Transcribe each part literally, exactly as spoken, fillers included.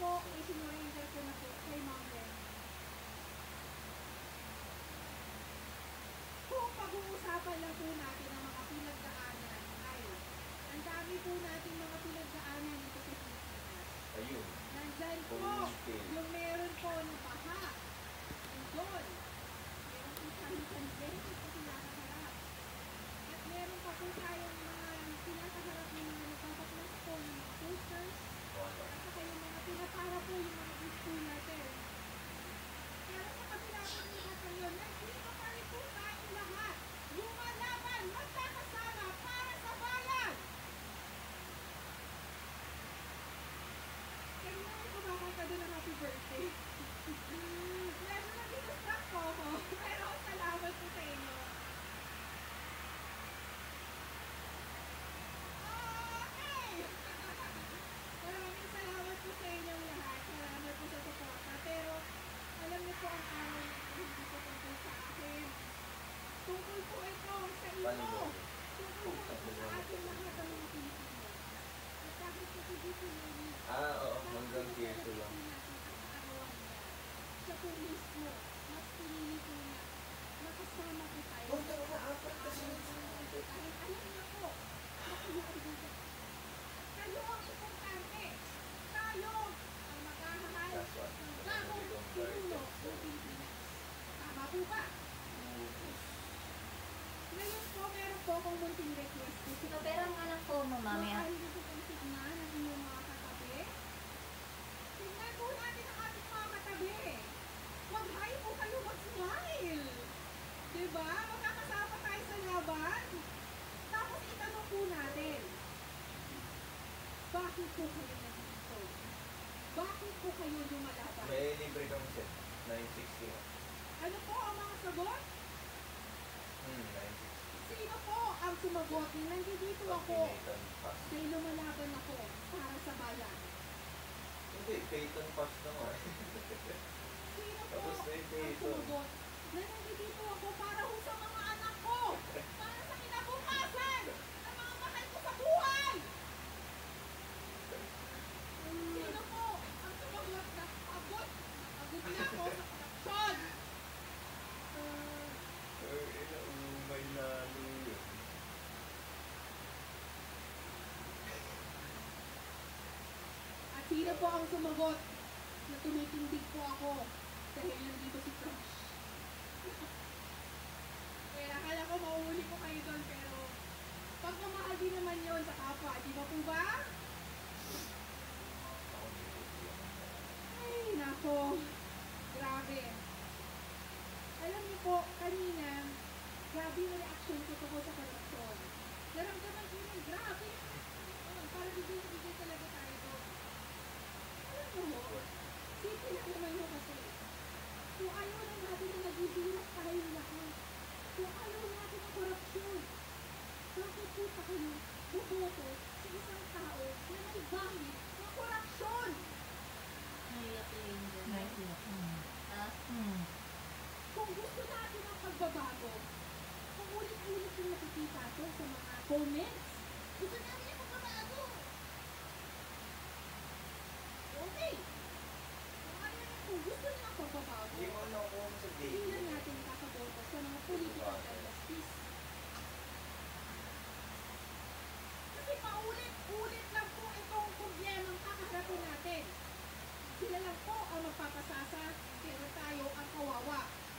po, isinurrender ko na po kay Ma'am Ben. Kung pag-uusapan lang po natin ang mga pinagdaanan, ay, ang dami po natin mga pinagdaanan dito sa Pilipinas. Ayun. Nandyan po, yung meron po na baha. Doon. Meron po tayong pandemic na pinakaharap. At meron pa po tayong mga pinakaharap ng mga nagpapaklas po ng mga posters. At saka yung mga pinapara po yung mga school natin. Pero sa kabila po ng lahat ng yun, nandito pa rin po tayo lahat. Lumalaban, magkakasama para sa bayan! Kaya mo ko kumakanta doon ng happy birthday. Medyo nag-distract po ako, pero salamat po sa inyo. Okay! Maraming salamat po sa inyong lahat. Salamat po sa suporta. Pero, alam niyo po ang araw na hindi po tungkol sa akin. Tungkol po ito sa inyo. Tungkol po sa ating lahat ng mga Pilipino. At kahit kasi dito na Ah, oo. Hanggang dito lang. Siya po mismo, mas pinili po niya, makasama po tayo. Punta ko na apat kasi. Kahit alam niyo po, kayo ang buga. Kayo ang importante. Tayo ang maghahahal ng bagong pinuno ng Pilipinas. Tama po ba? Ngayon po, meron po akong munting request. So, pero nga lang po mo, mamaya. Mahal niyo po kong tignan ang inyong mga katabi. Tignan po natin ang ating mga katabi. Mag-hi po kayo, mag-smile. Diba? Magkakasama tayo sa laban. Tapos itanong po natin, bakit po kayo nandito? Bakit po kayo lumalaban? May libre kang set. nine sixty. Ano po ang mga sagot? Hmm, nine sixty. Sino po ang sumagot? Nandito ako. May lumalaban ako para sa bayan. Hindi, Payton pass na nga. Sino po Tapos na yung ang Payton. sumagot? Na nandito ako para ho sa mga anak ko. Para sa kinabukasan. Ang mga mahal ko sa buhay. Sino po ang sumagot na pagod? Pagod na ako sa production. Sir, ina, umay lalo yun. At sino po ang sumagot na tumitindig po ako dahil nandito si Crush? Kaya akala ko mauuli ko kayo doon, pero pagmamahal din naman yun sa kapwa, di ba po ba? Ay, nako. Grabe. Alam niyo po, kanina, grabe yung reaction ko tungkol sa korupsyon. Naramdaman ko yung grabe. Oh, parang bigay-bigay talaga tayo doon. Alam niyo mo, simple lang naman yun kasi. Kung ayaw lang natin na nagbibirak tayo lahat. Kung ayaw natin ang korupsyon. Bakit po pa kayo bumoto sa isang tao na may bahid ng korupsyon? Naiyak lang yun. Naiiyak. Hmm. Ha? Hmm. Kung gusto natin ang pagbabago, kung ulit-ulit yung nakikita ko sa mga comments, gusto natin yung pagbabago. Okay. Kung ano yun, kung gusto niyo ang pagbabago, Hindi mo na ako sa hindi day. na natin kakaboto sa mga political dynasties. Kasi paulit-ulit lang po itong problemang kakaharapin natin. Sila lang po ang magpapasasa, pero tayo ang kawawa.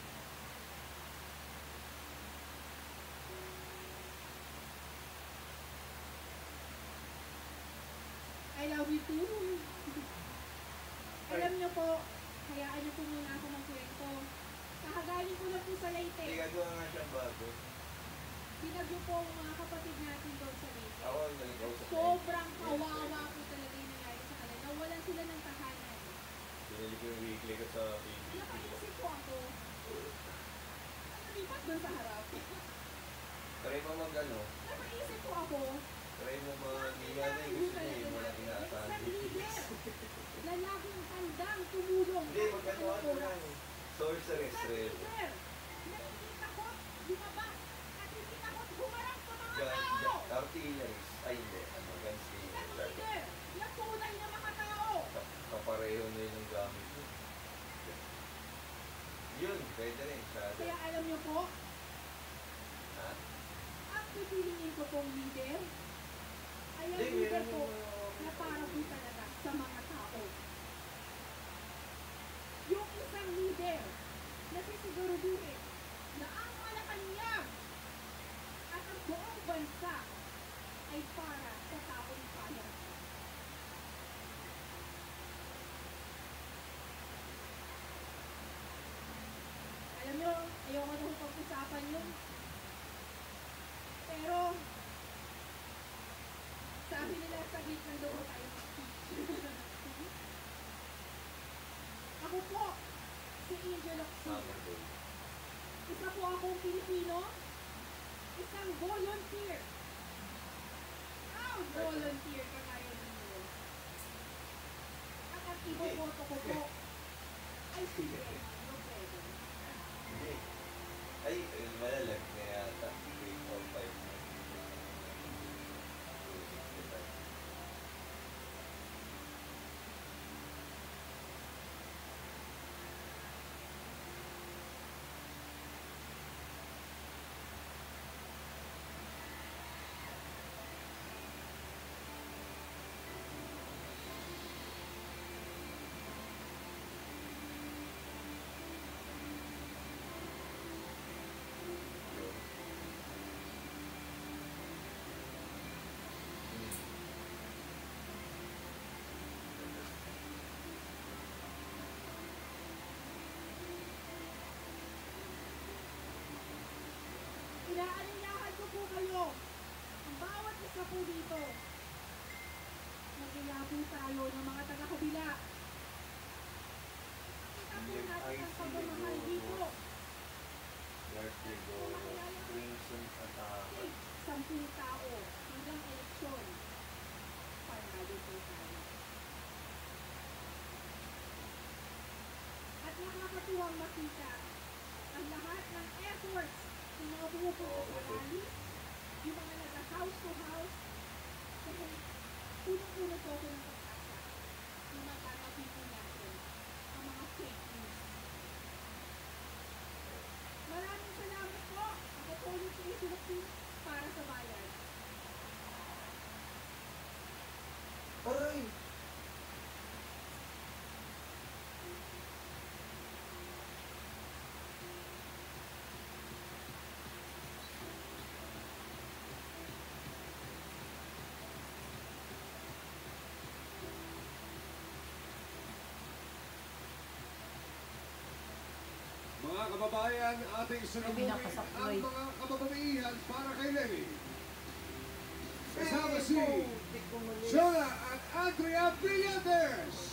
I love you too. Alam niyo po, hayaan niyo po muna ako magkwento. Kakagaling ko lang po sa Hindi, Leyte. gagawa nga siyang bago. Binagyo po ang mga kapatid natin doon sa Leyte. Ako, nag-kausap na yun. Sobrang kawawa po talaga yung nangyari sa kanila. Nawalan sila ng tahanan. Pinili ko yung weekly ko sa P B. Nakaisip po ako. Nalipat doon sa harap. Try mo mag ano, Nakaisip po ako. try mo mag niya na yung gusto niya, yung walang inaasahan. Isang leader na laging handang tumulong. Hindi, mag-ano ano lang. Sorceress Isang rin. leader na hindi takot lumabas at hindi takot humarap sa mga Gun, tao. gun, artilleries. Ay, hindi. Ano, guns Isang leader. leader na tunay na mga tao. Kapareho Pwede rin siya. Kaya alam niyo po, Ha? ang pipiliin ko pong leader ay ang Hindi, leader meron po yung- na para po talaga sa mga tao. Yung isang leader na sisiguruduhin na ang Malacanang at ang buong bansa ay para sa taong bayan. Alam nyo, ayoko na pag-usapan yun. Pero, sabi nila sa gitna daw tayo mag-speech. Ako po, si Angel Oxy. Summer day. Isa po akong Pilipino, isang volunteer. Ah, volunteer kagaya ninyo. At ang iboboto ko po ay si Emma Robredo. Hindi. Ay, eh, malalag na yata. three, four, five. Inaalinyahan ko po kayo, ang bawat isa po dito, nagyayabo tayo ng mga taga-kabila. Kita po natin ang pagmamahal dito. Lord Ligoro, Crimson Attack. Sampung tao hanggang eleksyon. Panalo po tayo. At nakakatuwang makita ang lahat ng efforts ng mga pumupunta sa rally, yung mga nag-house to house, kasi punong-puno po ako ng pag-asa na magkakapin po natin ang mga fake news. Maraming salamat po. Ako po ulit si Isulaki para sa bayan. Aray! Mga kababayan, ating sunugin ang pinakasakloy. mga kababaihan para kay Lenny. Kasama si Jonah at Andrea Villaders.